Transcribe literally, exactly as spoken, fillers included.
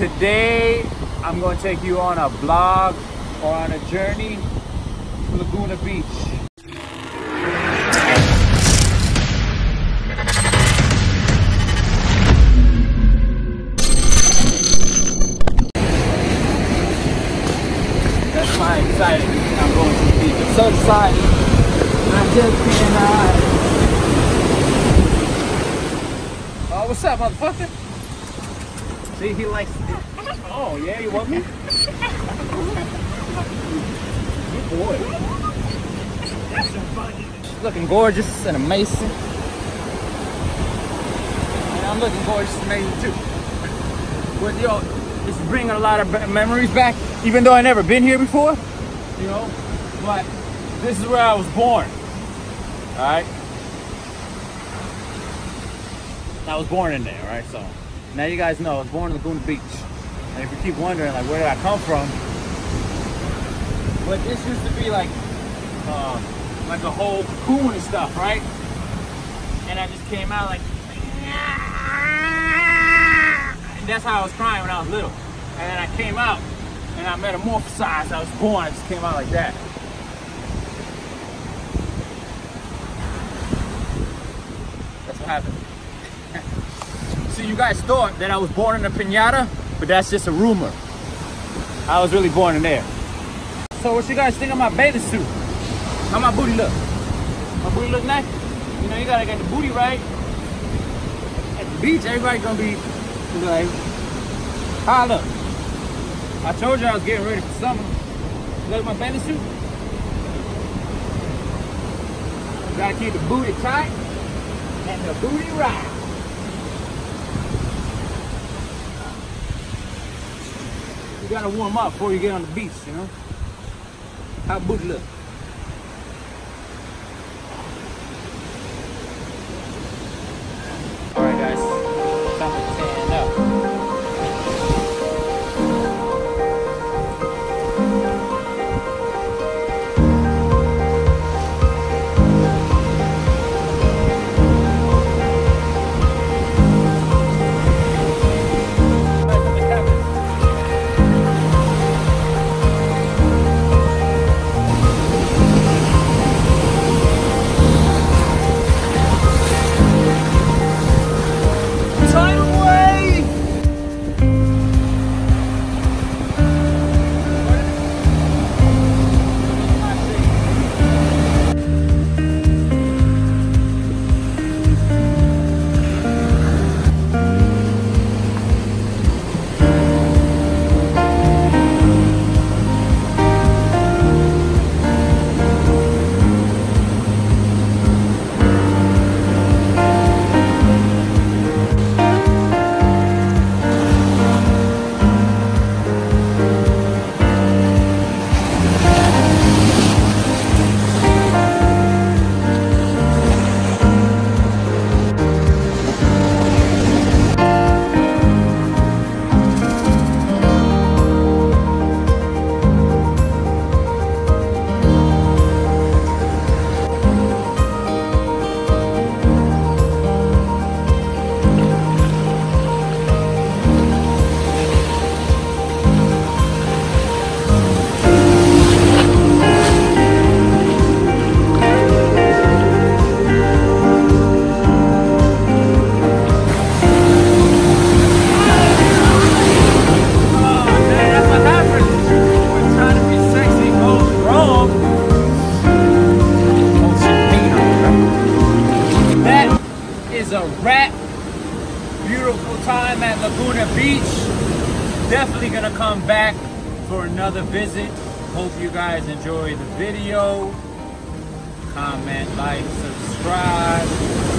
today I'm going to take you on a vlog or on a journey to Laguna Beach. That's why I'm excited. I'm going to the beach. I'm so excited. I just cannot. Oh, what's up, motherfucker? See, he likes it. Oh, yeah, you want me? Good boy. She's looking gorgeous and amazing. And I'm looking gorgeous and amazing too. But yo, it's bringing a lot of memories back, even though I never been here before, you know. But this is where I was born. All right. I was born in there, all right. So now you guys know I was born in Laguna Beach. And if you keep wondering, like, where did I come from? But this used to be like, uh, like a whole cocoon and stuff, right? And I just came out like, and that's how I was crying when I was little. And then I came out, and I metamorphosized. I was born. I just came out like that. That's what happened. So you guys thought that I was born in a piñata, but that's just a rumor. I was really born in there. So what you guys think of my bathing suit? How my booty look? My booty look nice? You know, you gotta get the booty right. At the beach, everybody's gonna be like, ah, look. I told you I was getting ready for summer. Look at my bathing suit. You gotta keep the booty tight and the booty right. You gotta warm up before you get on the beach, you know? How booty look? Alright guys, time to stand up. A wrap. Beautiful time at Laguna Beach. Definitely gonna come back for another visit. Hope you guys enjoy the video. Comment, like, subscribe.